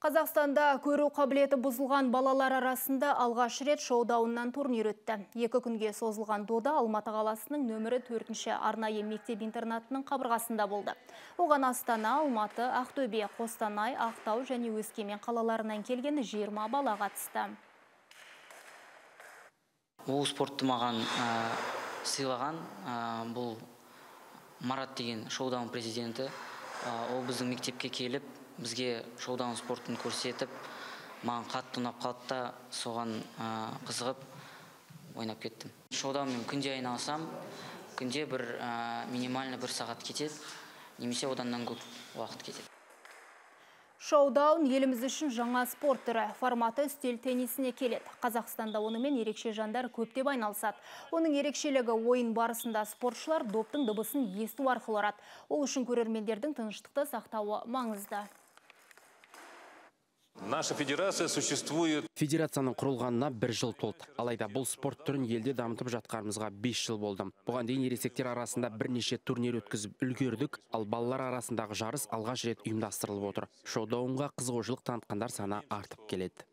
Қазақстанда көру қабілеті бұзылған балалар арасында алғаш рет шоу-дауннан турнир өтті. 2 күнге созылған дода Алматы қаласының нөмірі 4-ші арнайы мектеп-интернатының қабырғасында болды. Оған Астана, Алматы, Ақтөбе, Қостанай, Ақтау және Өскемен қалаларынан келген 20 бала қатысты. Ол спортты маған сыйлаған бұл Марат деген шоу-даун президенті. Ол біздің мектепке келіп, бізге шоу-даун спортын көрсетіп, маған қатты ұнап қалды да, соған қызығып ойнап кеттім. Шоу-даунмен күнде айналысам, күнде минимальный 1 сағат кетеді, немесе оданнан көп уақыт кетеді. Шоу-даун еліміз үшін жаңа спорт түрі, форматы үстел теннисіне келеді. Қазақстанда онымен ерекше жандар көптеп айналысады. Оның ерекшелігі ойын барысында спортшылар доптың дыбысын есту арқылы ұрады. Ол үшін көрермендердің тыныштықты сақтауы маңызды. Наша федерация существует. Федерацияның құрылғанына 1 жыл толды. Алайда бұл спорт түрін елде дамытып жатқанымызға 5 жыл болды. Бұған дейін ересектер арасында бірнеше турнир өткізіп үлгердік, ал балалар арасындағы жарыс алғаш рет ұйымдастырылып отыр. Шоу-даунға қызығушылық танытқандар саны артып келеді.